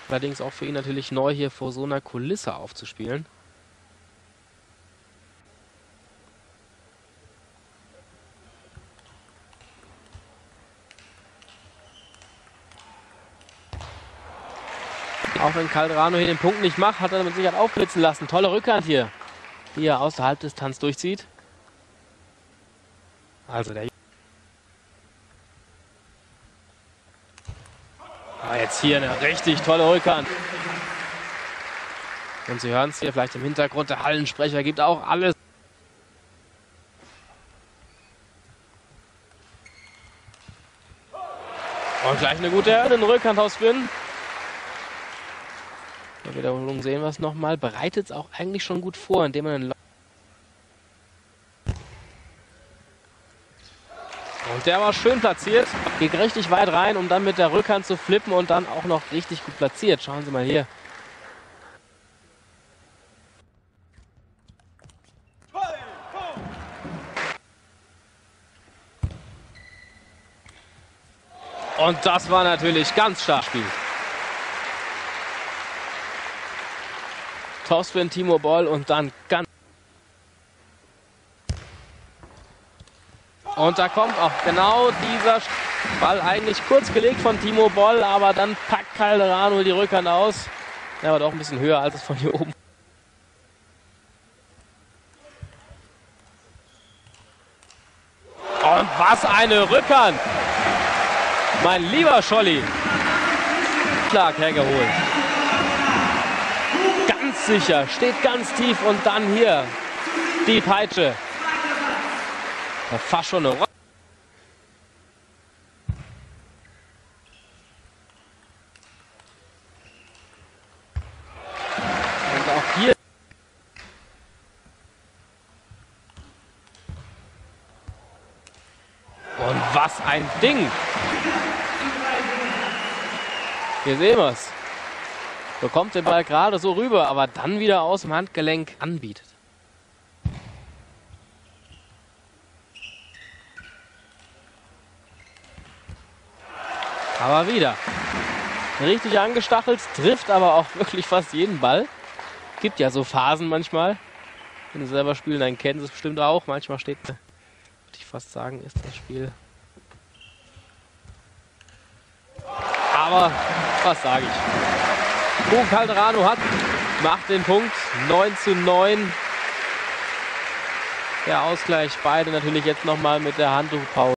Allerdings auch für ihn natürlich neu, hier vor so einer Kulisse aufzuspielen. Auch wenn Calderano hier den Punkt nicht macht, hat er mit Sicherheit aufblitzen lassen. Tolle Rückhand hier, die er aus der Halbdistanz durchzieht. Also der jetzt hier eine richtig tolle Rückhand. Und Sie hören es hier vielleicht im Hintergrund, der Hallensprecher gibt auch alles. Und gleich eine gute Rückhand aus Finn. In der Wiederholung sehen wir es nochmal. Bereitet es auch eigentlich schon gut vor, indem man einen und der war schön platziert. Geht richtig weit rein, um dann mit der Rückhand zu flippen und dann auch noch richtig gut platziert. Schauen Sie mal hier. Und das war natürlich ganz stark gespielt. Topspin, Timo Boll und dann ganz... Und da kommt auch genau dieser Ball eigentlich kurz gelegt von Timo Boll, aber dann packt Calderano die Rückhand aus. Der war doch ein bisschen höher als es von hier oben. Und was eine Rückhand! Mein lieber Scholli. Schlag hergeholt. Ganz sicher, steht ganz tief und dann hier die Peitsche. Fast schon eine Und auch hier. Und was ein Ding! Hier sehen wir es. Bekommt den Ball gerade so rüber, aber dann wieder aus dem Handgelenk anbietet. Aber wieder. Richtig angestachelt, trifft aber auch wirklich fast jeden Ball. Gibt ja so Phasen manchmal. Wenn Sie selber spielen, dann kennen Sie es bestimmt auch. Manchmal steht, würde ich fast sagen, ist das Spiel. Aber was sage ich? Hugo Calderano macht den Punkt. 9:9. Der Ausgleich. Beide natürlich jetzt nochmal mit der Handtuchpause.